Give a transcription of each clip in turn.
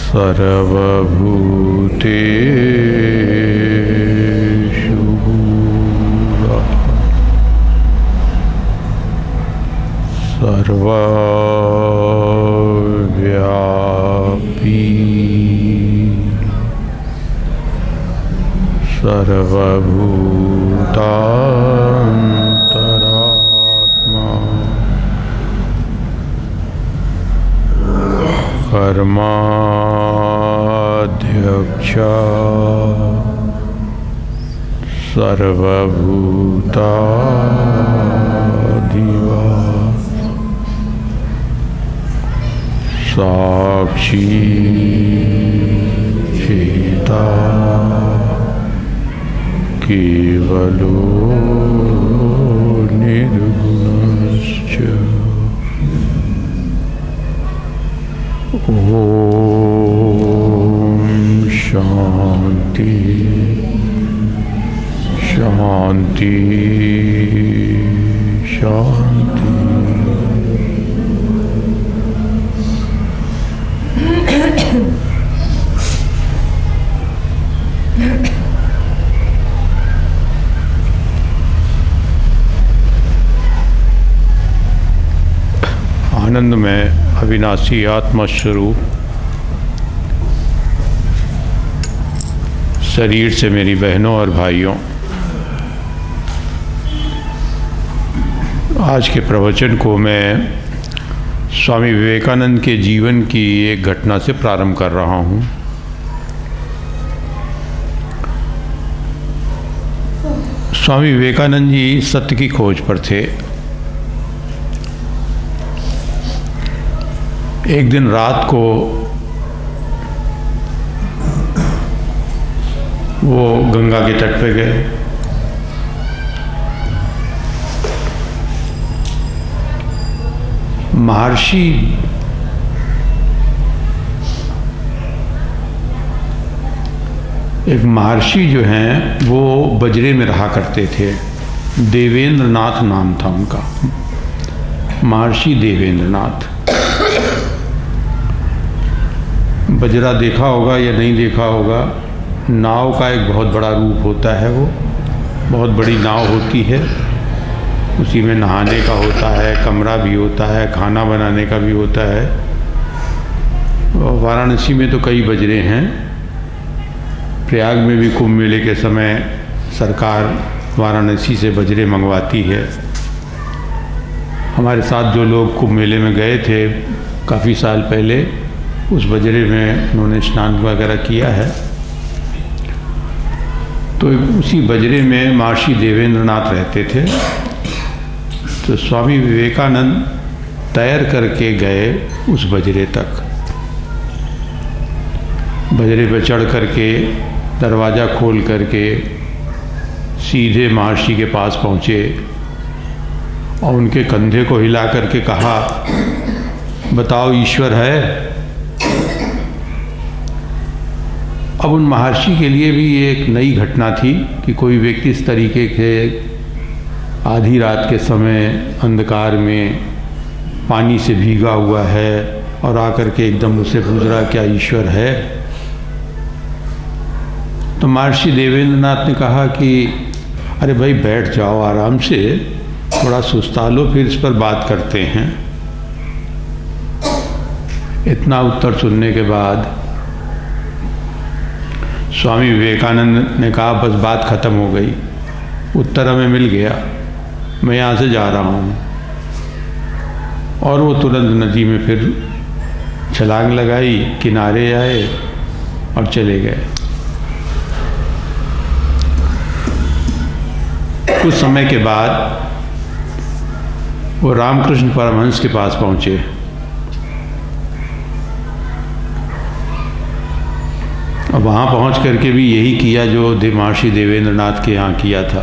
सर्वभूतेषु सर्वव्यापी सर्वभूतान्तरात्मा कर्माध्यक्ष सर्वभूताधिवास साक्षी चेता केवलो निर्गुणश्च। ओम शांति शांति शांति। आनंद में अविनाशी आत्मस्वरूप शरीर से मेरी बहनों और भाइयों, आज के प्रवचन को मैं स्वामी विवेकानंद के जीवन की एक घटना से प्रारंभ कर रहा हूँ। स्वामी विवेकानंद जी सत्य की खोज पर थे। एक दिन रात को वो गंगा के तट पे गए। महर्षि एक महर्षि जो हैं वो बजरे में रहा करते थे। देवेंद्र नाथ नाम था उनका, महर्षि देवेंद्र नाथ। बजरा देखा होगा या नहीं देखा होगा, नाव का एक बहुत बड़ा रूप होता है। वो बहुत बड़ी नाव होती है, उसी में नहाने का होता है, कमरा भी होता है, खाना बनाने का भी होता है। वाराणसी में तो कई बजरे हैं। प्रयाग में भी कुंभ मेले के समय सरकार वाराणसी से बजरे मंगवाती है। हमारे साथ जो लोग कुंभ मेले में गए थे काफ़ी साल पहले, उस बजरे में उन्होंने स्नान वगैरह किया है। तो उसी बजरे में महर्षि देवेंद्र नाथ रहते थे। तो स्वामी विवेकानंद तैर करके गए उस बजरे तक। बजरे पर चढ़ करके दरवाज़ा खोल करके सीधे महर्षि के पास पहुँचे और उनके कंधे को हिला करके कहा, बताओ ईश्वर है? अब उन महर्षि के लिए भी ये एक नई घटना थी कि कोई व्यक्ति इस तरीके के आधी रात के समय अंधकार में पानी से भीगा हुआ है और आकर के एकदम उससे पूछ रहा, क्या ईश्वर है? तो महर्षि देवेंद्र नाथ ने कहा कि अरे भाई बैठ जाओ आराम से, थोड़ा सुस्ता लो, फिर इस पर बात करते हैं। इतना उत्तर सुनने के बाद स्वामी विवेकानंद ने कहा, बस बात खत्म हो गई, उत्तर हमें मिल गया, मैं यहाँ से जा रहा हूँ। और वो तुरंत नदी में फिर छलांग लगाई, किनारे आए और चले गए। कुछ समय के बाद वो रामकृष्ण परमहंस के पास पहुँचे। और वहाँ पहुँच करके भी यही किया जो महर्षि देवेंद्र नाथ के यहाँ किया था।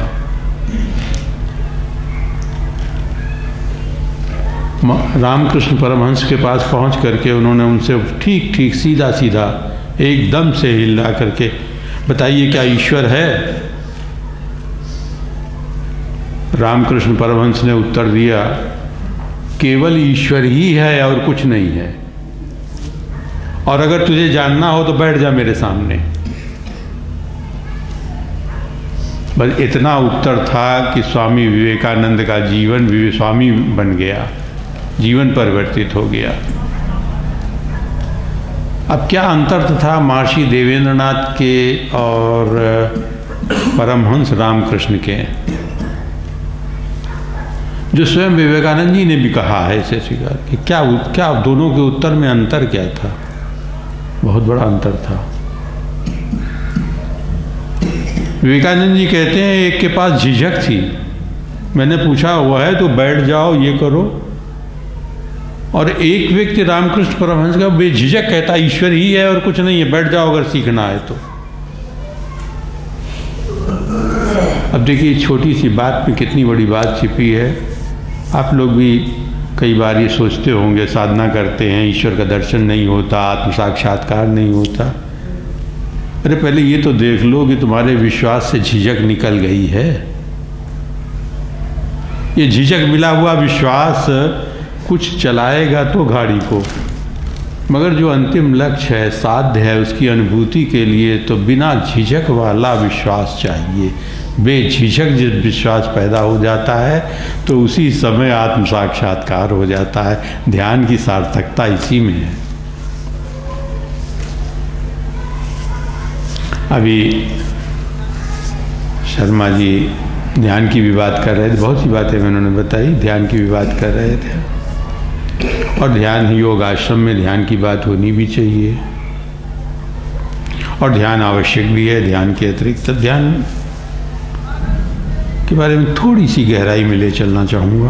रामकृष्ण परमहंस के पास पहुँच करके उन्होंने उनसे ठीक ठीक सीधा सीधा एकदम से हिला करके, बताइए क्या ईश्वर है? रामकृष्ण परमहंस ने उत्तर दिया, केवल ईश्वर ही है और कुछ नहीं है। और अगर तुझे जानना हो तो बैठ जा मेरे सामने। बस इतना उत्तर था कि स्वामी विवेकानंद का जीवन स्वामी बन गया, जीवन परिवर्तित हो गया। अब क्या अंतर था महर्षि देवेंद्रनाथ के और परमहंस रामकृष्ण के, जो स्वयं विवेकानंद जी ने भी कहा है इसे स्वीकार कि क्या दोनों के उत्तर में अंतर क्या था? बहुत बड़ा अंतर था। विवेकानंद जी कहते हैं एक के पास झिझक थी, मैंने पूछा हुआ है तो बैठ जाओ ये करो, और एक व्यक्ति रामकृष्ण परमहंस का बेझिझक कहता ईश्वर ही है और कुछ नहीं है, बैठ जाओ अगर सीखना है तो। अब देखिए छोटी सी बात में कितनी बड़ी बात छिपी है। आप लोग भी कई बार ये सोचते होंगे, साधना करते हैं, ईश्वर का दर्शन नहीं होता, आत्म साक्षात्कार नहीं होता। अरे पहले ये तो देख लो कि तुम्हारे विश्वास से झिझक निकल गई है। ये झिझक मिला हुआ विश्वास कुछ चलाएगा तो गाड़ी को, मगर जो अंतिम लक्ष्य है, साध्य है, उसकी अनुभूति के लिए तो बिना झिझक वाला विश्वास चाहिए। बेझिझक जिस विश्वास पैदा हो जाता है तो उसी समय आत्म साक्षात्कार हो जाता है। ध्यान की सार्थकता इसी में है। अभी शर्मा जी ध्यान की भी बात कर रहे थे, बहुत सी बातें उन्होंने बताई, ध्यान की भी बात कर रहे थे। और ध्यान योग आश्रम में ध्यान की बात होनी भी चाहिए, और ध्यान आवश्यक भी है। ध्यान के अतिरिक्त ध्यान के बारे में थोड़ी सी गहराई में ले चलना चाहूँगा।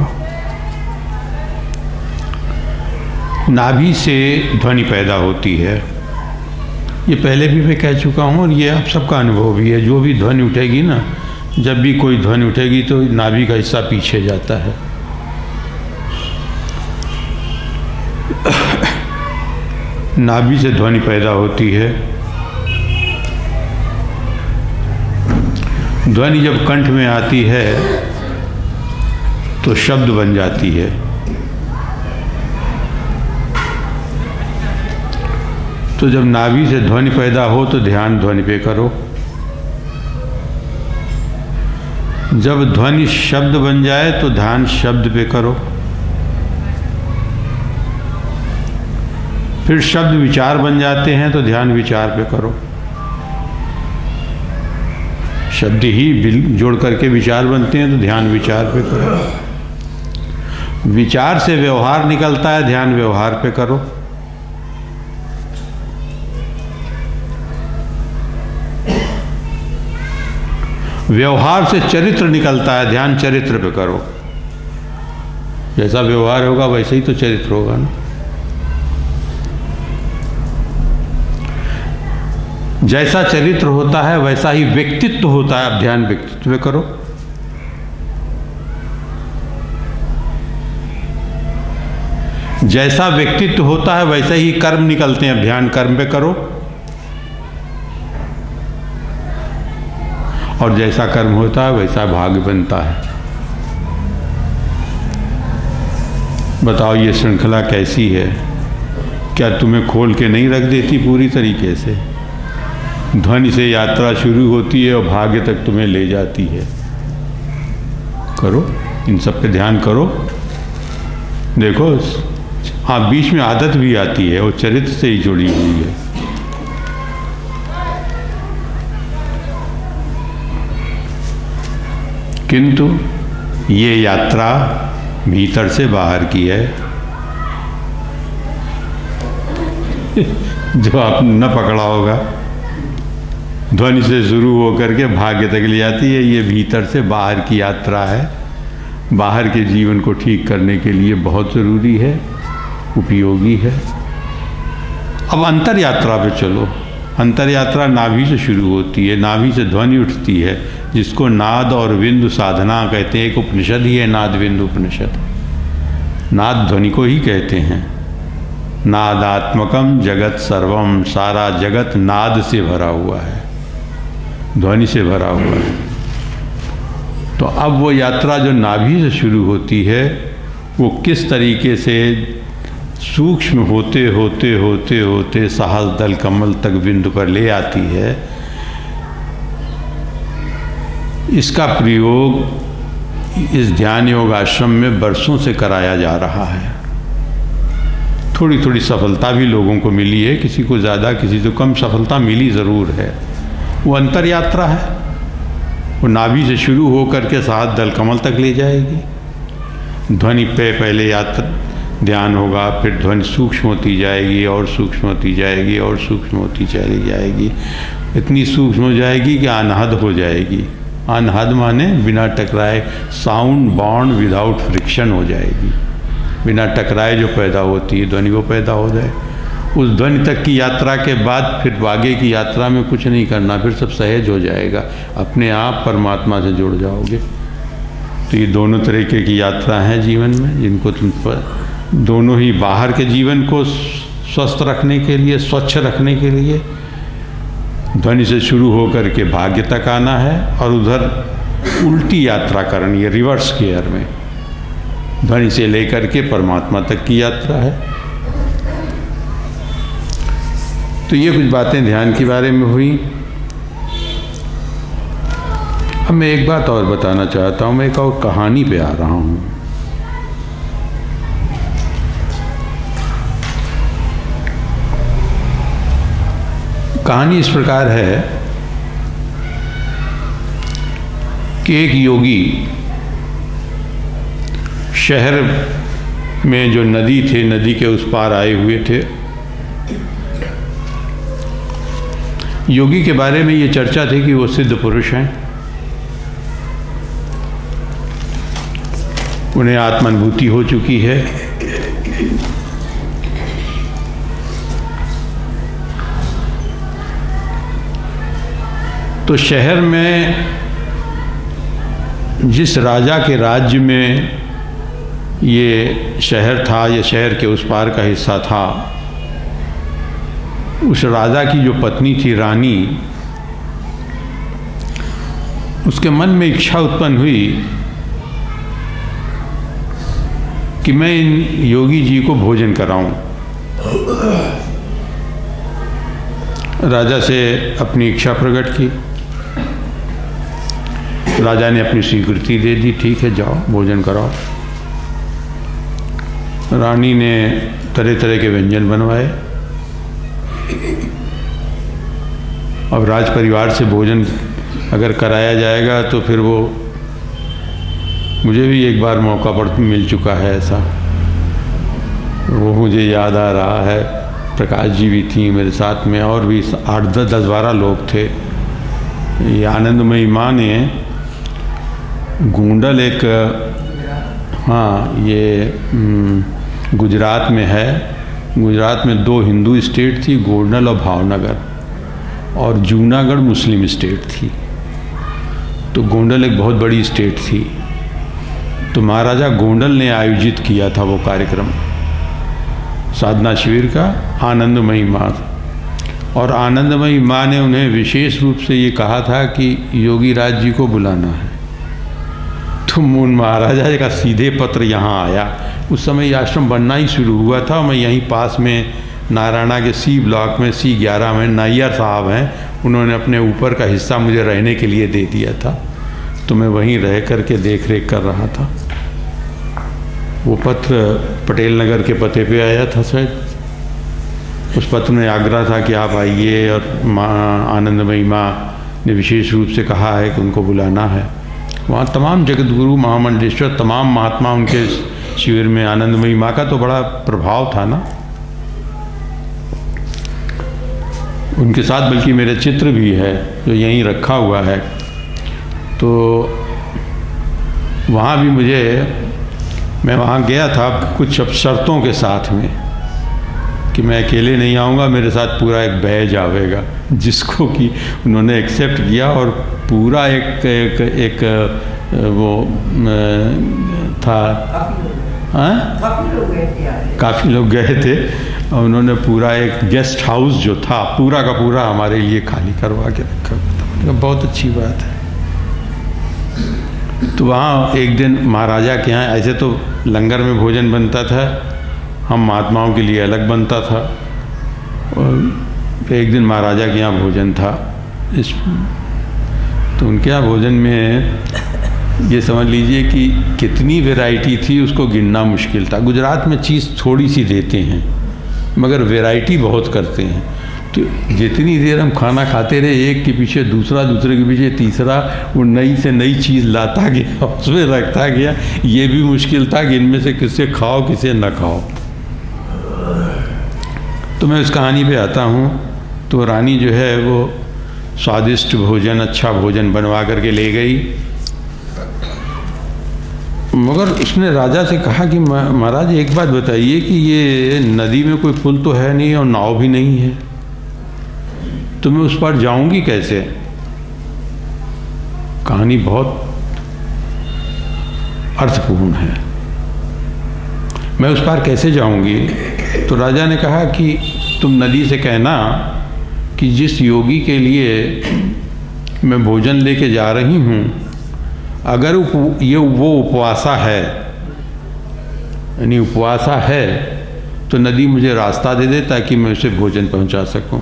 नाभि से ध्वनि पैदा होती है, ये पहले भी मैं कह चुका हूँ और ये आप सबका अनुभव भी है। जो भी ध्वनि उठेगी ना, जब भी कोई ध्वनि उठेगी तो नाभि का हिस्सा पीछे जाता है। नाभि से ध्वनि पैदा होती है। ध्वनि जब कंठ में आती है तो शब्द बन जाती है। तो जब नाभि से ध्वनि पैदा हो तो ध्यान ध्वनि पे करो। जब ध्वनि शब्द बन जाए तो ध्यान शब्द पे करो। फिर शब्द विचार बन जाते हैं तो ध्यान विचार पे करो। शब्द ही जोड़ करके विचार बनते हैं तो ध्यान विचार पे करो। विचार से व्यवहार निकलता है, ध्यान व्यवहार पे करो। व्यवहार से चरित्र निकलता है, ध्यान चरित्र पे करो। जैसा व्यवहार होगा वैसे ही तो चरित्र होगा ना। जैसा चरित्र होता है वैसा ही व्यक्तित्व होता है, अब ध्यान व्यक्तित्व पे करो। जैसा व्यक्तित्व होता है वैसे ही कर्म निकलते हैं, ध्यान कर्म पे करो। और जैसा कर्म होता है वैसा भाग्य बनता है। बताओ ये श्रृंखला कैसी है? क्या तुम्हें खोल के नहीं रख देती पूरी तरीके से? ध्वनि से यात्रा शुरू होती है और भाग्य तक तुम्हें ले जाती है। करो, इन सब पे ध्यान करो। देखो, हाँ बीच में आदत भी आती है, वो चरित्र से ही जुड़ी हुई है। किंतु ये यात्रा भीतर से बाहर की है। जो आपने न पकड़ा होगा, ध्वनि से शुरू होकर के भाग्य तक ले जाती है। ये भीतर से बाहर की यात्रा है। बाहर के जीवन को ठीक करने के लिए बहुत ज़रूरी है, उपयोगी है। अब अंतर यात्रा पे चलो। अंतर यात्रा नाभि से शुरू होती है, नाभि से ध्वनि उठती है, जिसको नाद और बिंदु साधना कहते हैं। एक उपनिषद ही है नाद बिंदु उपनिषद। नाद ध्वनि को ही कहते हैं। नादात्मकम जगत सर्वम, सारा जगत नाद से भरा हुआ है, ध्वनि से भरा हुआ है। तो अब वो यात्रा जो नाभि से शुरू होती है, वो किस तरीके से सूक्ष्म होते होते होते होते सहस्र दल कमल तक बिंदु पर ले आती है। इसका प्रयोग इस ध्यान योग आश्रम में वर्षों से कराया जा रहा है। थोड़ी थोड़ी सफलता भी लोगों को मिली है, किसी को ज़्यादा किसी को कम सफलता मिली ज़रूर है। वो अंतर यात्रा है, वो नाभि से शुरू होकर के सहस्र दल कमल तक ले जाएगी। ध्वनि पे पहले यात्रा ध्यान होगा, फिर ध्वनि सूक्ष्म होती जाएगी और सूक्ष्म होती जाएगी और सूक्ष्म होती चली जाएगी। इतनी सूक्ष्म हो जाएगी कि अनहद हो जाएगी। अनहद माने बिना टकराए, साउंड बॉन्ड विदाउट फ्रिक्शन हो जाएगी। बिना टकराए जो पैदा होती है ध्वनि वो पैदा हो जाए। उस ध्वनि तक की यात्रा के बाद फिर आगे की यात्रा में कुछ नहीं करना, फिर सब सहज हो जाएगा, अपने आप परमात्मा से जुड़ जाओगे। तो ये दोनों तरीके की यात्रा है जीवन में, जिनको तुम दोनों ही बाहर के जीवन को स्वस्थ रखने के लिए, स्वच्छ रखने के लिए ध्वनि से शुरू होकर के भाग्य तक आना है, और उधर उल्टी यात्रा करनी है, रिवर्स गियर में ध्वनि से लेकर के परमात्मा तक की यात्रा है। तो ये कुछ बातें ध्यान के बारे में हुई। अब मैं एक बात और बताना चाहता हूँ, मैं एक और कहानी पे आ रहा हूँ। कहानी इस प्रकार है कि एक योगी शहर में जो नदी थे, नदी के उस पार आए हुए थे। योगी के बारे में ये चर्चा थी कि वो सिद्ध पुरुष हैं, उन्हें आत्मानुभूति हो चुकी है। तो शहर में जिस राजा के राज्य में ये शहर था, ये शहर के उस पार का हिस्सा था, उस राजा की जो पत्नी थी रानी, उसके मन में इच्छा उत्पन्न हुई कि मैं इन योगी जी को भोजन कराऊं। राजा से अपनी इच्छा प्रकट की। राजा ने अपनी स्वीकृति दे दी, ठीक है जाओ भोजन कराओ। रानी ने तरह तरह के व्यंजन बनवाए। अब राज परिवार से भोजन अगर कराया जाएगा तो फिर वो, मुझे भी एक बार मौका पर मिल चुका है ऐसा, वो मुझे याद आ रहा है। प्रकाश जी भी थी मेरे साथ में, और भी 8-10-12 लोग थे। ये आनंदमयी माँ ने गोंडल एक, हाँ ये गुजरात में है, गुजरात में 2 हिंदू स्टेट थी, गोंडल और भावनगर, और जूनागढ़ मुस्लिम स्टेट थी। तो गोंडल एक बहुत बड़ी स्टेट थी। तो महाराजा गोंडल ने आयोजित किया था वो कार्यक्रम साधना शिविर का, आनंदमयी माँ। और आनंदमयी माँ ने उन्हें विशेष रूप से ये कहा था कि योगीराज जी को बुलाना है। तो मून महाराजा का सीधे पत्र यहाँ आया। उस समय आश्रम बनना ही शुरू हुआ था। मैं यहीं पास में नारायणा के C ब्लॉक में C11 में नायर साहब हैं, उन्होंने अपने ऊपर का हिस्सा मुझे रहने के लिए दे दिया था। तो मैं वहीं रह कर के देख रेख कर रहा था। वो पत्र पटेल नगर के पते पे आया था शायद। उस पत्र में आग्रह था कि आप आइए, और माँ आनंदमयी माँ ने विशेष रूप से कहा है कि उनको बुलाना है। वहाँ तमाम जगत गुरु महामंडलेश्वर तमाम महात्मा उनके शिविर में। आनंदमयी माँ का तो बड़ा प्रभाव था ना उनके साथ, बल्कि मेरे चित्र भी है जो यहीं रखा हुआ है। तो वहाँ भी मैं वहाँ गया था कुछ शर्तों के साथ में कि मैं अकेले नहीं आऊँगा, मेरे साथ पूरा एक बैच आवेगा, जिसको कि उन्होंने एक्सेप्ट किया। और पूरा एक वो था, काफ़ी लोग गए थे, और उन्होंने पूरा एक गेस्ट हाउस जो था पूरा का पूरा हमारे लिए खाली करवा के रखा था। बहुत अच्छी बात है। तो वहाँ एक दिन महाराजा के यहाँ ऐसे तो लंगर में भोजन बनता था, हम महात्माओं के लिए अलग बनता था। और एक दिन महाराजा के यहाँ भोजन था, तो उनके यहाँ भोजन में ये समझ लीजिए कि कितनी वैरायटी थी उसको गिनना मुश्किल था। गुजरात में चीज़ थोड़ी सी देते हैं मगर वैरायटी बहुत करते हैं। तो जितनी देर हम खाना खाते रहे, एक के पीछे दूसरा, दूसरे के पीछे तीसरा, वो नई से नई चीज़ लाता गया, उसमें रखता गया। ये भी मुश्किल था कि इनमें से किसे खाओ किसे न खाओ। तो मैं उस कहानी पे आता हूँ। तो रानी जो है वो स्वादिष्ट भोजन, अच्छा भोजन बनवा करके ले गई, मगर उसने राजा से कहा कि महाराज एक बात बताइए कि ये नदी में कोई पुल तो है नहीं और नाव भी नहीं है, तो मैं उस पार जाऊंगी कैसे? कहानी बहुत अर्थपूर्ण है। मैं उस पार कैसे जाऊंगी? तो राजा ने कहा कि तुम नदी से कहना कि जिस योगी के लिए मैं भोजन लेके जा रही हूँ, अगर वो उपवासा है, यानी उपवासा है, तो नदी मुझे रास्ता दे दे ताकि मैं उसे भोजन पहुंचा सकूं।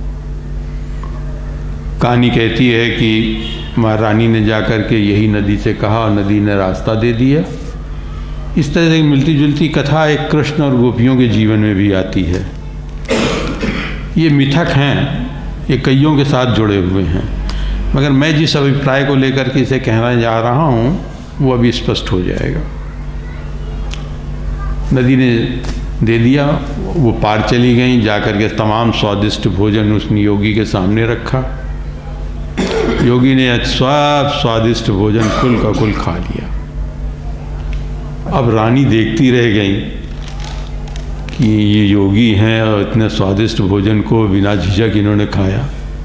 कहानी कहती है कि महारानी ने जाकर के यही नदी से कहा और नदी ने रास्ता दे दिया। इस तरह से मिलती जुलती कथा एक कृष्ण और गोपियों के जीवन में भी आती है। ये मिथक हैं, ये कईयों के साथ जुड़े हुए हैं, मगर मैं जिस अभिप्राय को लेकर के इसे कहना जा रहा हूँ वो अभी स्पष्ट हो जाएगा। नदी ने दे दिया, वो पार चली गई, जाकर के तमाम स्वादिष्ट भोजन उस योगी के सामने रखा। योगी ने सब स्वादिष्ट भोजन कुल का कुल खा लिया। अब रानी देखती रह गई कि ये योगी हैं और इतने स्वादिष्ट भोजन को बिना झिझक इन्होंने खाया।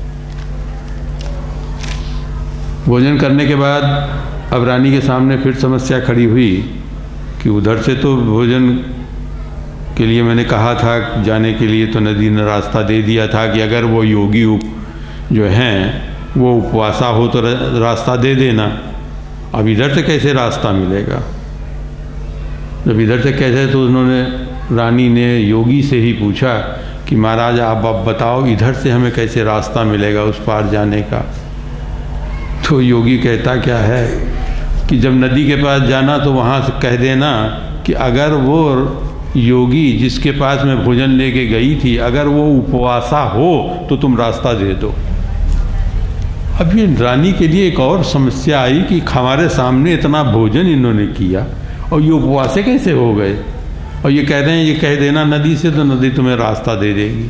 भोजन करने के बाद अब रानी के सामने फिर समस्या खड़ी हुई कि उधर से तो भोजन के लिए मैंने कहा था जाने के लिए, तो नदी ने रास्ता दे दिया था कि अगर वो योगी जो हैं वो उपवासा हो तो रास्ता दे देना। अब इधर से कैसे रास्ता मिलेगा? जब इधर से कैसे, तो उन्होंने, रानी ने योगी से ही पूछा कि महाराज आप बताओ इधर से हमें कैसे रास्ता मिलेगा उस पार जाने का? तो योगी कहता क्या है कि जब नदी के पास जाना तो वहाँ से कह देना कि अगर वो योगी जिसके पास मैं भोजन लेके गई थी, अगर वो उपवासा हो तो तुम रास्ता दे दो। अब ये रानी के लिए एक और समस्या आई कि हमारे सामने इतना भोजन इन्होंने किया और ये उपवासे कैसे हो गए, और ये कह रहे हैं ये कह देना नदी से तो नदी तुम्हें रास्ता दे देगी।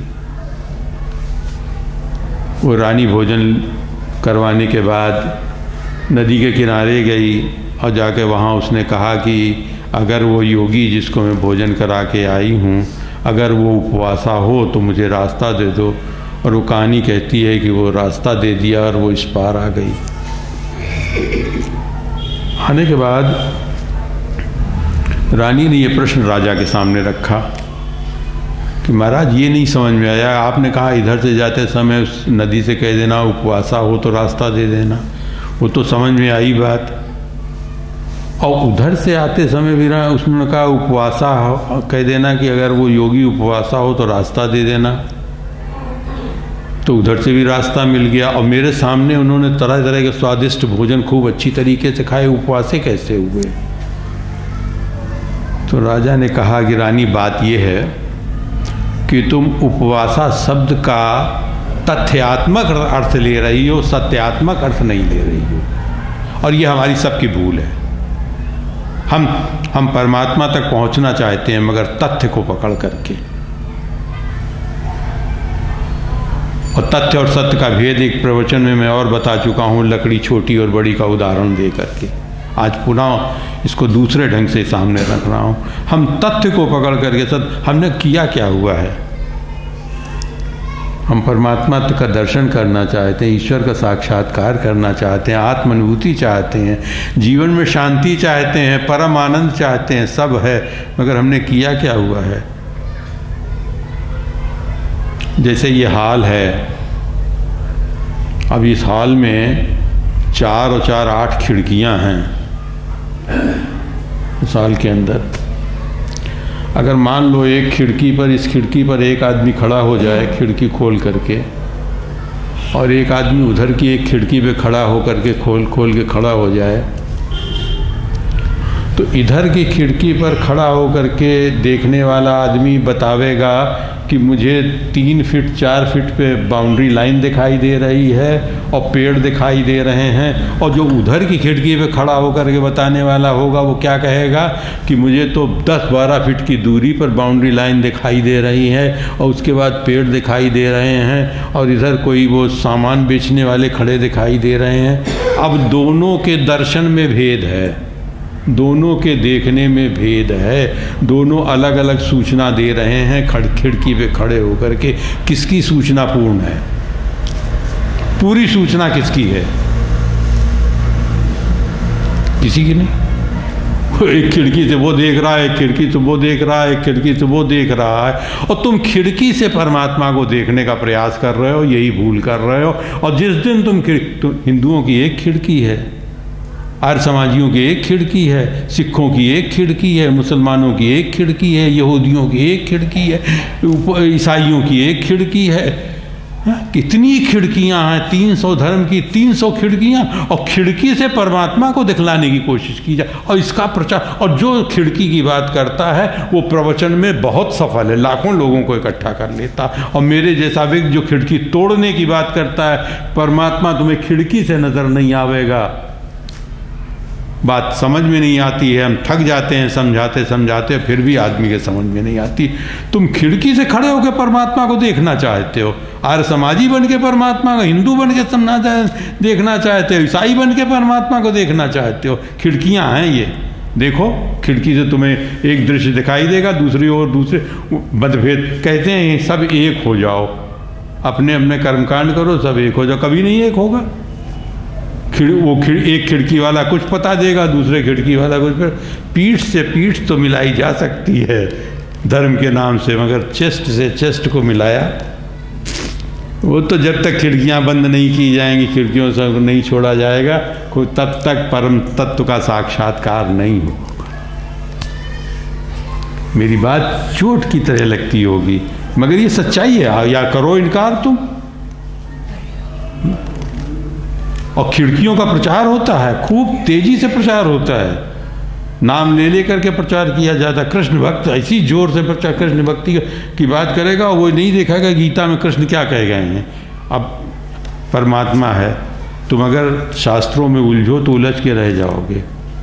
वो रानी भोजन करवाने के बाद नदी के किनारे गई और जाके वहाँ उसने कहा कि अगर वो योगी जिसको मैं भोजन करा के आई हूँ, अगर वो उपवासा हो तो मुझे रास्ता दे दो। और वो कहानी कहती है कि वो रास्ता दे दिया और वो इस पार आ गई। आने के बाद रानी ने ये प्रश्न राजा के सामने रखा कि महाराज ये नहीं समझ में आया, आपने कहा इधर से जाते समय उस नदी से कह देना उपवासा हो तो रास्ता दे देना, वो तो समझ में आई बात, और उधर से आते समय भी उसने कहा उपवासा कह देना कि अगर वो योगी उपवासा हो तो रास्ता दे देना, तो उधर से भी रास्ता मिल गया। और मेरे सामने उन्होंने तरह तरह के स्वादिष्ट भोजन खूब अच्छी तरीके से खाए, उपवासे कैसे हुए? तो राजा ने कहा कि रानी बात यह है कि तुम उपवासा शब्द का तथ्यात्मक अर्थ ले रही हो, सत्यात्मक अर्थ नहीं ले रही हो, और ये हमारी सबकी भूल है। हम परमात्मा तक पहुंचना चाहते हैं मगर तथ्य को पकड़ करके, और तथ्य और सत्य का भेद एक प्रवचन में मैं और बता चुका हूँ, लकड़ी छोटी और बड़ी का उदाहरण दे करके। आज पुनः इसको दूसरे ढंग से सामने रख रहा हूँ। हम तथ्य को पकड़ करके हमने किया क्या हुआ है। हम परमात्मा का दर्शन करना चाहते हैं, ईश्वर का साक्षात्कार करना चाहते हैं, आत्मानुभूति चाहते हैं, जीवन में शांति चाहते हैं, परम आनंद चाहते हैं, सब है, मगर हमने किया क्या हुआ है। जैसे ये हाल है, अब इस हाल में 4 और 4 8 खिड़कियां हैं इस हाल के अंदर। अगर मान लो एक खिड़की पर, इस खिड़की पर एक आदमी खड़ा हो जाए खिड़की खोल करके, और एक आदमी उधर की एक खिड़की पे खड़ा हो करके खोल के खड़ा हो जाए, तो इधर की खिड़की पर खड़ा हो करके देखने वाला आदमी बतावेगा कि मुझे 3 फीट 4 फीट पे बाउंड्री लाइन दिखाई दे रही है और पेड़ दिखाई दे रहे हैं, और जो उधर की खिड़की पे खड़ा होकर के बताने वाला होगा वो क्या कहेगा कि मुझे तो 10-12 फीट की दूरी पर बाउंड्री लाइन दिखाई दे रही है और उसके बाद पेड़ दिखाई दे रहे हैं और इधर कोई वो सामान बेचने वाले खड़े दिखाई दे रहे हैं। अब दोनों के दर्शन में भेद है, दोनों के देखने में भेद है, दोनों अलग अलग सूचना दे रहे हैं खिड़की पे खड़े होकर के। किसकी सूचना पूर्ण है? पूरी सूचना किसकी है? किसी की नहीं। एक खिड़की से वो देख रहा है, एक खिड़की से वो देख रहा है, एक खिड़की से वो देख रहा है, और तुम खिड़की से परमात्मा को देखने का प्रयास कर रहे हो, यही भूल कर रहे हो। और जिस दिन तुम हिंदुओं की एक खिड़की है, आर्य समाजियों की एक खिड़की है, सिखों की एक खिड़की है, मुसलमानों की एक खिड़की है, यहूदियों की एक खिड़की है, ईसाइयों की एक खिड़की है। कितनी खिड़कियां हैं, 300 धर्म की 300 खिड़कियां, और खिड़की से परमात्मा को दिखलाने की कोशिश की जाए और इसका प्रचार। और जो खिड़की की बात करता है वो प्रवचन में बहुत सफल है, लाखों लोगों को इकट्ठा कर लेता। और मेरे जैसा व्यक्ति जो खिड़की तोड़ने की बात करता है, परमात्मा तुम्हें खिड़की से नजर नहीं आवेगा। बात समझ में नहीं आती है, हम थक जाते हैं समझाते समझाते, फिर भी आदमी के समझ में नहीं आती। तुम खिड़की से खड़े होकर परमात्मा को देखना चाहते हो, आर्य समाजी बन के परमात्मा को, हिंदू बन के देखना चाहते हो, ईसाई बन के परमात्मा को देखना चाहते हो। खिड़कियां हैं ये, देखो खिड़की से तुम्हें एक दृश्य दिखाई देगा, दूसरी ओर दूसरे मतभेद। कहते हैं सब एक हो जाओ, अपने अपने कर्मकांड करो, सब एक हो जाओ। कभी नहीं एक होगा। एक खिड़की वाला कुछ पता देगा, दूसरे खिड़की वाला कुछ। पीठ से पीठ तो मिलाई जा सकती है धर्म के नाम से, मगर चेस्ट से चेस्ट को मिलाया, वो तो जब तक खिड़कियां बंद नहीं की जाएंगी, खिड़कियों से नहीं छोड़ा जाएगा, कोई तब तक परम तत्व का साक्षात्कार नहीं होगा। मेरी बात चोट की तरह लगती होगी, मगर ये सच्चाई है। या करो इनकार तुम। और खिड़कियों का प्रचार होता है, खूब तेजी से प्रचार होता है, नाम ले लेकर के प्रचार किया जाता है। कृष्ण भक्त ऐसी जोर से प्रचार, कृष्ण भक्ति की बात करेगा, वो नहीं देखेगा गीता में कृष्ण क्या कह गए हैं। अब परमात्मा है, तुम अगर शास्त्रों में उलझो तो उलझ के रह जाओगे।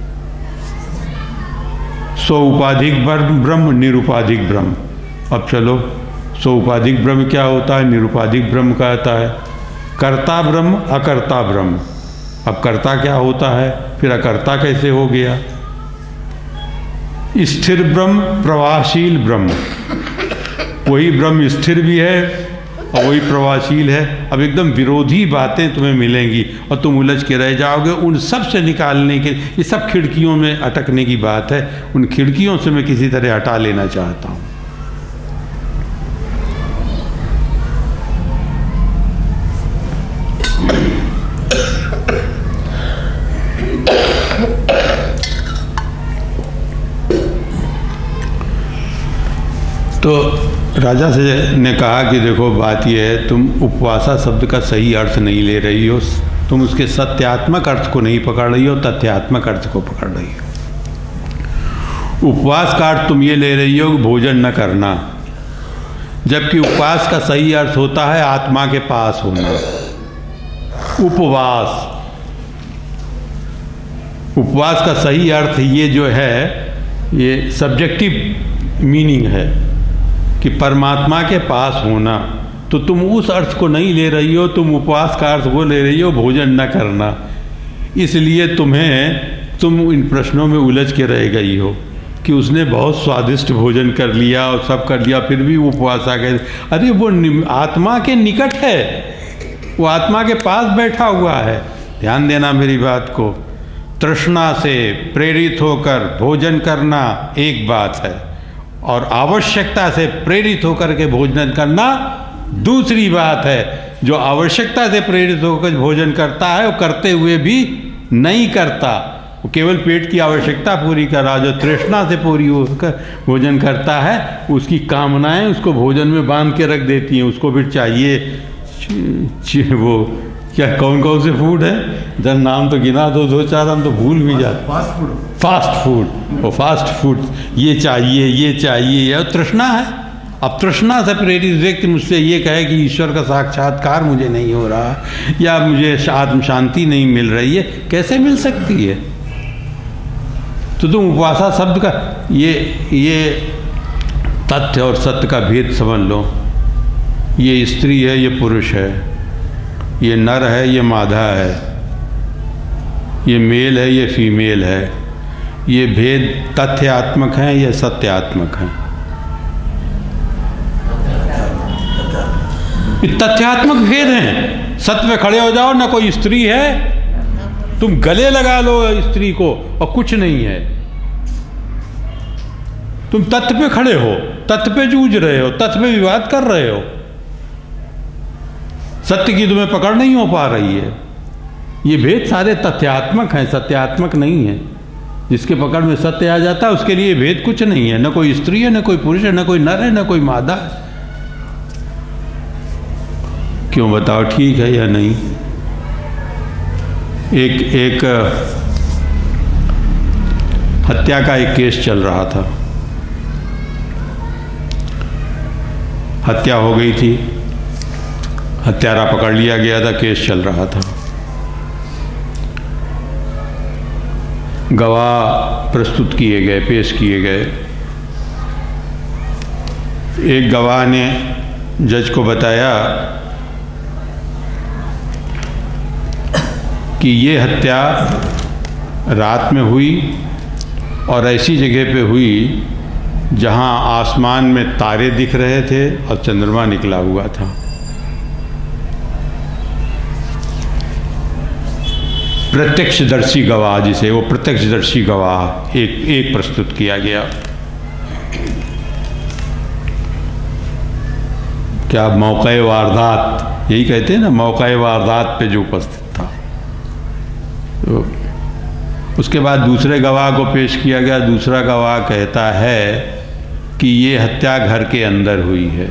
सो उपाधिक ब्रह्म, निरुपाधिक ब्रह्म। अब चलो, सो उपाधिक ब्रह्म क्या होता है, निरुपाधिक ब्रह्म क्या होता है, कर्ता ब्रह्म, अकर्ता ब्रह्म। अब कर्ता क्या होता है, फिर अकर्ता कैसे हो गया। स्थिर ब्रह्म, प्रवाहशील ब्रह्म। वही ब्रह्म स्थिर भी है और वही प्रवाहशील है। अब एकदम विरोधी बातें तुम्हें मिलेंगी और तुम उलझ के रह जाओगे। उन सब से निकालने के, ये सब खिड़कियों में अटकने की बात है, उन खिड़कियों से मैं किसी तरह हटा लेना चाहता हूँ। तो राजा से ने कहा कि देखो बात यह है, तुम उपवासा शब्द का सही अर्थ नहीं ले रही हो, तुम उसके सत्यात्मक अर्थ को नहीं पकड़ रही हो, तथ्यात्मक अर्थ को पकड़ रही हो। उपवास का अर्थ तुम ये ले रही हो भोजन न करना, जबकि उपवास का सही अर्थ होता है आत्मा के पास होना। उपवास का सही अर्थ ये जो है, ये सब्जेक्टिव मीनिंग है कि परमात्मा के पास होना। तो तुम उस अर्थ को नहीं ले रही हो, तुम उपवास का अर्थ वो ले रही हो भोजन न करना। इसलिए तुम इन प्रश्नों में उलझ के रह गई हो कि उसने बहुत स्वादिष्ट भोजन कर लिया और सब कर लिया, फिर भी उपवास आ गए। अरे वो आत्मा के निकट है, वो आत्मा के पास बैठा हुआ है। ध्यान देना मेरी बात को। तृष्णा से प्रेरित होकर भोजन करना एक बात है, और आवश्यकता से प्रेरित होकर के भोजन करना दूसरी बात है। जो आवश्यकता से प्रेरित होकर भोजन करता है वो करते हुए भी नहीं करता, वो केवल पेट की आवश्यकता पूरी कर रहा, जो तृष्णा से पूरी होकर भोजन करता है उसकी कामनाएं उसको भोजन में बांध के रख देती हैं। उसको फिर चाहिए वो क्या कौन कौन से फूड है, जब नाम तो गिना दो चार, हम तो भूल भी जाते। फास्ट फूड, वो फास्ट फूड ये चाहिए ये चाहिए, यह तृष्णा है। अब तृष्णा से प्रेरित व्यक्ति मुझसे ये कहे कि ईश्वर का साक्षात्कार मुझे नहीं हो रहा या मुझे आत्म शांति नहीं मिल रही है, कैसे मिल सकती है? तो तुम उपवासा शब्द का ये तथ्य और सत्य का भेद समझ लो। ये स्त्री है, ये पुरुष है, ये नर है, ये मादा है, ये मेल है, ये फीमेल है। ये भेद तथ्यात्मक है या सत्यात्मक है? तथ्यात्मक भेद हैं। सत्य पे खड़े हो जाओ, ना कोई स्त्री है, तुम गले लगा लो स्त्री को और कुछ नहीं है। तुम तथ्य पे खड़े हो, तथ्य पे जूझ रहे हो, तथ्य पे विवाद कर रहे हो, सत्य की तुम्हें पकड़ नहीं हो पा रही है। ये भेद सारे तथ्यात्मक हैं, सत्यात्मक नहीं है। जिसके पकड़ में सत्य आ जाता है उसके लिए भेद कुछ नहीं है, न कोई स्त्री है, न कोई पुरुष है, न कोई नर है, न कोई मादा है। क्यों बताओ, ठीक है या नहीं? एक हत्या का एक केस चल रहा था। हत्या हो गई थी, हत्यारा पकड़ लिया गया था, केस चल रहा था। गवाह प्रस्तुत किए गए, पेश किए गए। एक गवाह ने जज को बताया कि ये हत्या रात में हुई और ऐसी जगह पे हुई जहां आसमान में तारे दिख रहे थे और चंद्रमा निकला हुआ था। प्रत्यक्षदर्शी गवाह, जिसे वो प्रत्यक्षदर्शी गवाह एक प्रस्तुत किया गया। क्या मौके वारदात, यही कहते हैं ना, मौके वारदात पे जो उपस्थित था। तो उसके बाद दूसरे गवाह को पेश किया गया। दूसरा गवाह कहता है कि ये हत्या घर के अंदर हुई है।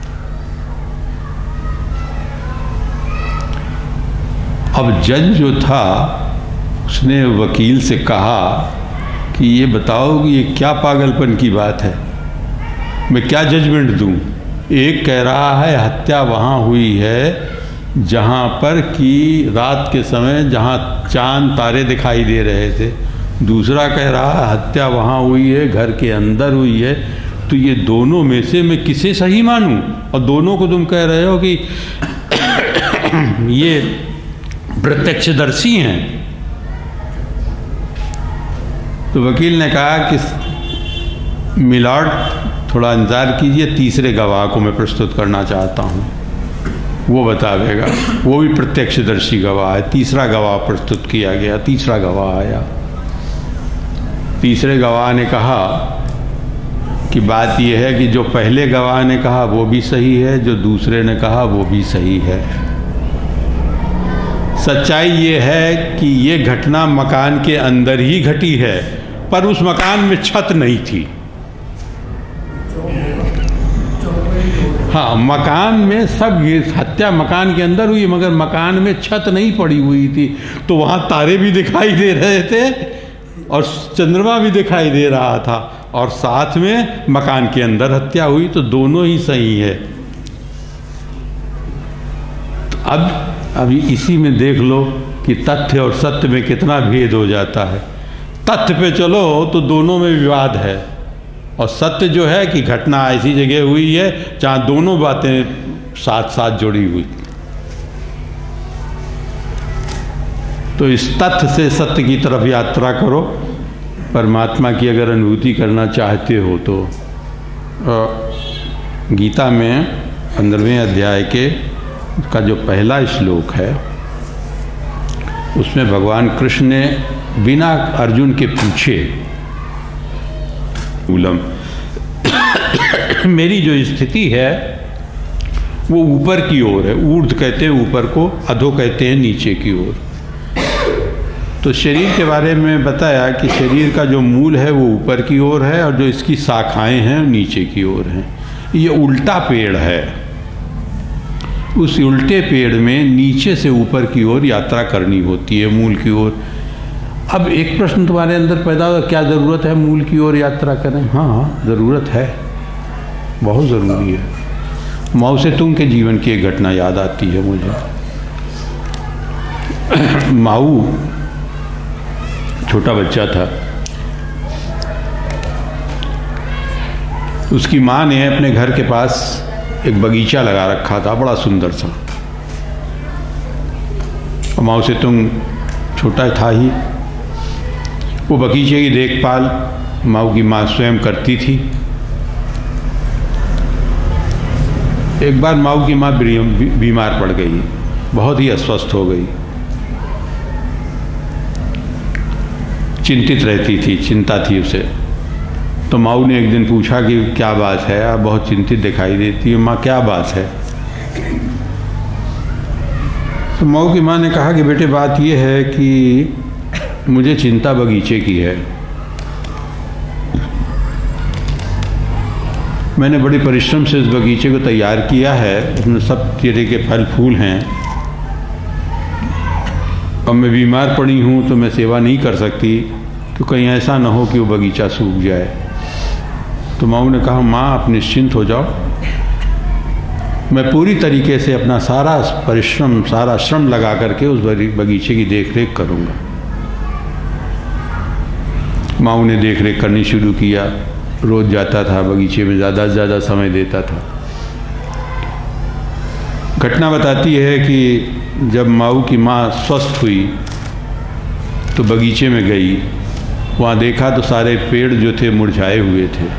अब जज जो था उसने वकील से कहा कि ये बताओ कि ये क्या पागलपन की बात है, मैं क्या जजमेंट दूं? एक कह रहा है हत्या वहाँ हुई है जहाँ पर कि रात के समय जहाँ चांद तारे दिखाई दे रहे थे, दूसरा कह रहा है हत्या वहाँ हुई है घर के अंदर हुई है। तो ये दोनों में से मैं किसे सही मानूं? और दोनों को तुम कह रहे हो कि ये प्रत्यक्षदर्शी हैं। तो वकील ने कहा कि मिलॉर्ड थोड़ा इंतजार कीजिए, तीसरे गवाह को मैं प्रस्तुत करना चाहता हूँ, वो बतावेगा। वो भी प्रत्यक्षदर्शी गवाह है। तीसरा गवाह प्रस्तुत किया गया। तीसरा गवाह आया। तीसरे गवाह ने कहा कि बात यह है कि जो पहले गवाह ने कहा वो भी सही है, जो दूसरे ने कहा वो भी सही है। सच्चाई ये है कि ये घटना मकान के अंदर ही घटी है, पर उस मकान में छत नहीं थी। हाँ, मकान में सब ये हत्या मकान के अंदर हुई, मगर मकान में छत नहीं पड़ी हुई थी। तो वहाँ तारे भी दिखाई दे रहे थे और चंद्रमा भी दिखाई दे रहा था, और साथ में मकान के अंदर हत्या हुई। तो दोनों ही सही है। तो अब अभी इसी में देख लो कि तथ्य और सत्य में कितना भेद हो जाता है। तथ्य पे चलो तो दोनों में विवाद है, और सत्य जो है कि घटना ऐसी जगह हुई है जहाँ दोनों बातें साथ साथ जुड़ी हुई। तो इस तथ्य से सत्य की तरफ यात्रा करो। परमात्मा की अगर अनुभूति करना चाहते हो तो गीता में 15वें अध्याय का जो पहला श्लोक है उसमें भगवान कृष्ण ने बिना अर्जुन के पूछे मेरी जो स्थिति है वो ऊपर की ओर है। ऊर्ध्व कहते हैं ऊपर को, अधो कहते हैं नीचे की ओर। तो शरीर के बारे में बताया कि शरीर का जो मूल है वो ऊपर की ओर है और जो इसकी शाखाएं हैं नीचे की ओर हैं। ये उल्टा पेड़ है। उस उल्टे पेड़ में नीचे से ऊपर की ओर यात्रा करनी होती है, मूल की ओर। अब एक प्रश्न तुम्हारे अंदर पैदा हुआ, क्या ज़रूरत है मूल की ओर यात्रा करें? हाँ, ज़रूरत है, बहुत ज़रूरी है। माओ से तुंग के जीवन की एक घटना याद आती है मुझे। माऊ छोटा बच्चा था, उसकी माँ ने अपने घर के पास एक बगीचा लगा रखा था, बड़ा सुंदर सा। माओ से तुंग छोटा था ही। वो बगीचे की देखभाल माऊ की माँ स्वयं करती थी। एक बार माऊ की माँ बीमार पड़ गई, बहुत ही अस्वस्थ हो गई। चिंतित रहती थी, चिंता थी उसे। तो माऊ ने एक दिन पूछा कि क्या बात है, आप बहुत चिंतित दिखाई देती है। माँ, क्या बात है? तो माऊ की माँ ने कहा कि बेटे, बात यह है कि मुझे चिंता बगीचे की है। मैंने बड़ी परिश्रम से इस बगीचे को तैयार किया है, उसमें सब तरह के फल फूल हैं। अब मैं बीमार पड़ी हूँ तो मैं सेवा नहीं कर सकती, तो कहीं ऐसा ना हो कि वो बगीचा सूख जाए। तो माऊ ने कहा, माँ आप निश्चिंत हो जाओ, मैं पूरी तरीके से अपना सारा परिश्रम, सारा श्रम लगा करके उस बगीचे की देखरेख करूँगा। माऊ ने देखरेख करनी शुरू किया। रोज़ जाता था बगीचे में, ज़्यादा से ज़्यादा समय देता था। घटना बताती है कि जब माऊ की माँ स्वस्थ हुई तो बगीचे में गई, वहाँ देखा तो सारे पेड़ जो थे मुरझाए हुए थे।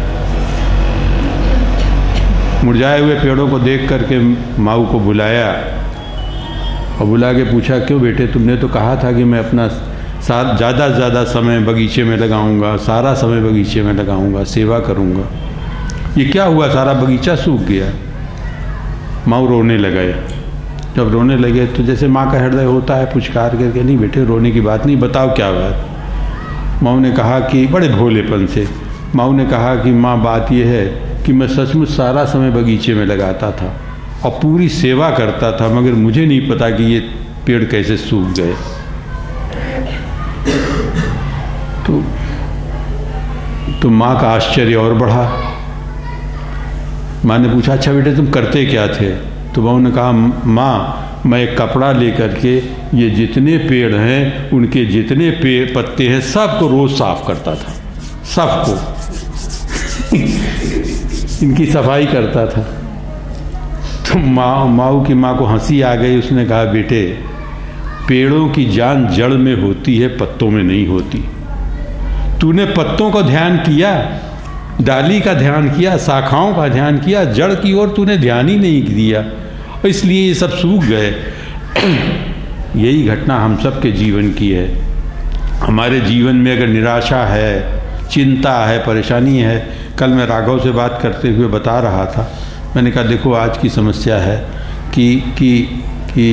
मुरझाए हुए पेड़ों को देख करके माऊ को बुलाया और बुला के पूछा, क्यों बेटे, तुमने तो कहा था कि मैं अपना ज़्यादा से ज़्यादा समय बगीचे में लगाऊंगा, सारा समय बगीचे में लगाऊंगा, सेवा करूंगा, ये क्या हुआ? सारा बगीचा सूख गया। माऊ रोने लगे। जब रोने लगे तो जैसे माँ का हृदय होता है, पुचकार करके, नहीं बेटे रोने की बात नहीं, बताओ क्या बात। माऊ ने कहा कि बड़े भोलेपन से माऊ ने कहा कि माँ, बात यह है कि मैं सचमुच सारा समय बगीचे में लगाता था और पूरी सेवा करता था, मगर मुझे नहीं पता कि ये पेड़ कैसे सूख गए। तो माँ का आश्चर्य और बढ़ा। माँ ने पूछा, अच्छा बेटे तुम करते क्या थे? तो माँ ने कहा, माँ मैं एक कपड़ा लेकर के ये जितने पेड़ हैं उनके जितने पत्ते हैं सबको रोज़ साफ करता था, सबको इनकी सफाई करता था। तो माऊ की माँ को हंसी आ गई। उसने कहा, बेटे पेड़ों की जान जड़ में होती है, पत्तों में नहीं होती। तूने पत्तों का ध्यान किया, डाली का ध्यान किया, शाखाओं का ध्यान किया, जड़ की ओर तूने ध्यान ही नहीं दिया, इसलिए ये सब सूख गए। यही घटना हम सब के जीवन की है। हमारे जीवन में अगर निराशा है, चिंता है, परेशानी है, कल मैं राघव से बात करते हुए बता रहा था, मैंने कहा देखो आज की समस्या है कि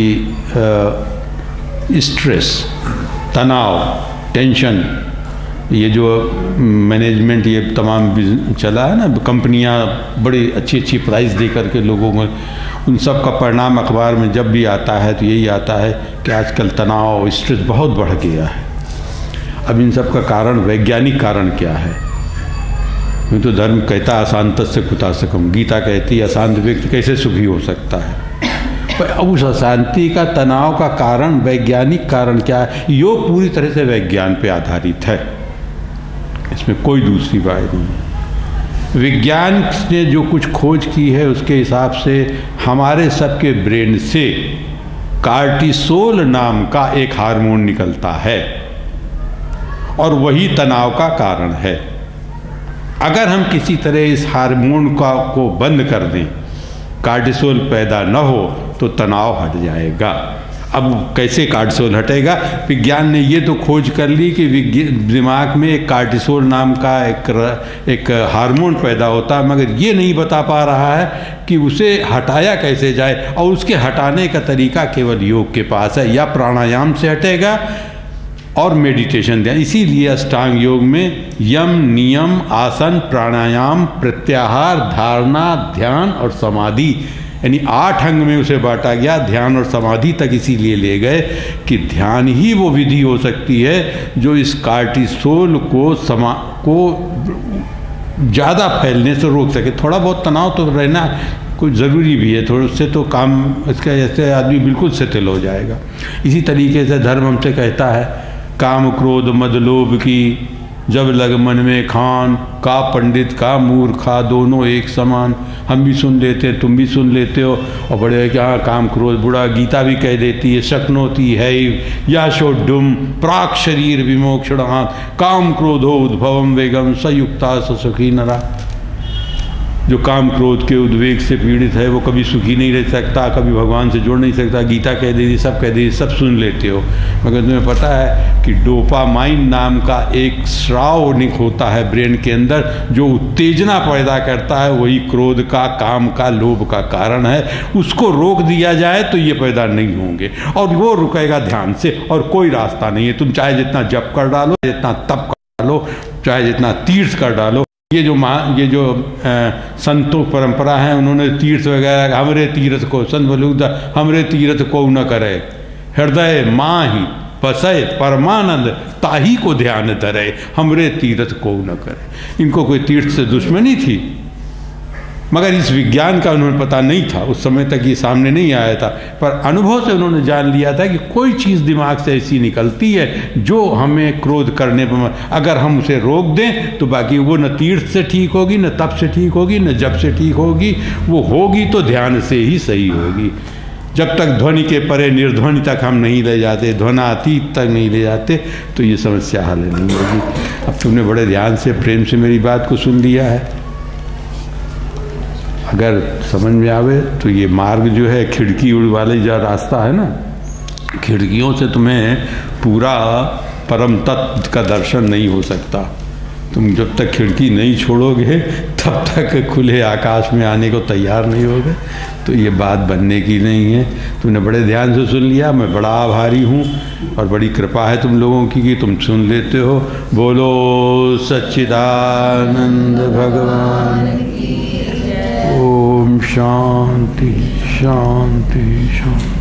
स्ट्रेस, तनाव, टेंशन, ये जो मैनेजमेंट ये तमाम चला है ना, कंपनियां बड़ी अच्छी अच्छी प्राइस दे करके लोगों को, उन सब का परिणाम अखबार में जब भी आता है तो यही आता है कि आजकल तनाव, स्ट्रेस बहुत बढ़ गया है। अब इन सब का कारण, वैज्ञानिक कारण क्या है? यूँ तो धर्म कहता अशांतस्य कुताशकम, गीता कहती है अशांत व्यक्ति कैसे सुखी हो सकता है। पर उस अशांति का, तनाव का कारण, वैज्ञानिक कारण क्या है? योग पूरी तरह से विज्ञान पे आधारित है, इसमें कोई दूसरी बात नहीं है। विज्ञान ने जो कुछ खोज की है उसके हिसाब से हमारे सबके ब्रेन से कार्टिसोल नाम का एक हार्मोन निकलता है और वही तनाव का कारण है। अगर हम किसी तरह इस हार्मोन को बंद कर दें, कार्टिसोल पैदा न हो, तो तनाव हट जाएगा। अब कैसे कार्टिसोल हटेगा? विज्ञान ने ये तो खोज कर ली कि दिमाग में एक कार्टिसोल नाम का एक हार्मोन पैदा होता है, मगर ये नहीं बता पा रहा है कि उसे हटाया कैसे जाए, और उसके हटाने का तरीका केवल योग के पास है। या प्राणायाम से हटेगा और मेडिटेशन ध्यान। इसीलिए अष्टांग योग में यम, नियम, आसन, प्राणायाम, प्रत्याहार, धारणा, ध्यान और समाधि, यानी 8 अंग में उसे बांटा गया। ध्यान और समाधि तक इसीलिए ले गए कि ध्यान ही वो विधि हो सकती है जो इस कार्टिसोल को ज़्यादा फैलने से रोक सके। थोड़ा बहुत तनाव तो रहना कुछ ज़रूरी भी है, थोड़े से तो काम इसका ऐसे आदमी बिल्कुल सेटल हो जाएगा। इसी तरीके से धर्म हमसे कहता है काम क्रोध मद लोभ की जब लग मन में खान, का पंडित का मूर्खा दोनों एक समान। हम भी सुन लेते हैं, तुम भी सुन लेते हो, और बड़े क्या काम क्रोध बुरा, गीता भी कह देती है शक्नोती है या शोडुम प्राक शरीर विमोक्षण काम क्रोधो उद्भवम वेगम सयुक्ता सुखी नरा। जो काम क्रोध के उद्वेग से पीड़ित है वो कभी सुखी नहीं रह सकता, कभी भगवान से जुड़ नहीं सकता। गीता कह देती, सब कह देती, सब सुन लेते हो, मगर तुम्हें पता है कि डोपामाइन नाम का एक स्राव होता है ब्रेन के अंदर जो उत्तेजना पैदा करता है, वही क्रोध का, काम का, लोभ का कारण है। उसको रोक दिया जाए तो ये पैदा नहीं होंगे, और वो रुकेगा ध्यान से, और कोई रास्ता नहीं है। तुम चाहे जितना जप कर डालो, जितना तप कर डालो, चाहे जितना तीर्थ कर डालो। ये जो संतों परंपरा है, उन्होंने तीर्थ वगैरह, हमरे तीर्थ को संत मलुक हमरे तीर्थ को न करे, हृदय माही बसय परमानंद ताही को ध्यान धरे, हमरे तीर्थ को न करे। इनको कोई तीर्थ से दुश्मनी थी, मगर इस विज्ञान का उन्होंने पता नहीं था, उस समय तक ये सामने नहीं आया था। पर अनुभव से उन्होंने जान लिया था कि कोई चीज़ दिमाग से ऐसी निकलती है जो हमें क्रोध करने पर, अगर हम उसे रोक दें तो बाकी वो न तीर्थ से ठीक होगी, न तप से ठीक होगी, न जप से ठीक होगी। वो होगी तो ध्यान से ही सही होगी। जब तक ध्वनि के परे निर्ध्वनि तक हम नहीं ले जाते, ध्वनातीत तक नहीं ले जाते, तो ये समस्या हल नहीं होगी। अब तुमने बड़े ध्यान से प्रेम से मेरी बात को सुन लिया है। अगर समझ में आवे तो ये मार्ग जो है, खिड़की वाले जो रास्ता है ना, खिड़कियों से तुम्हें पूरा परम तत्व का दर्शन नहीं हो सकता। तुम जब तक खिड़की नहीं छोड़ोगे तब तक खुले आकाश में आने को तैयार नहीं होगे। तो ये बात बनने की नहीं है। तुमने बड़े ध्यान से सुन लिया, मैं बड़ा आभारी हूँ, और बड़ी कृपा है तुम लोगों की कि तुम सुन लेते हो। बोलो सच्चिदानंद भगवान। ओम शांति शांति शांति।